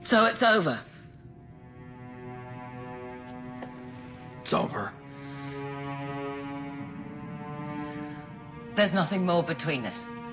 So it's over. It's over. There's nothing more between us.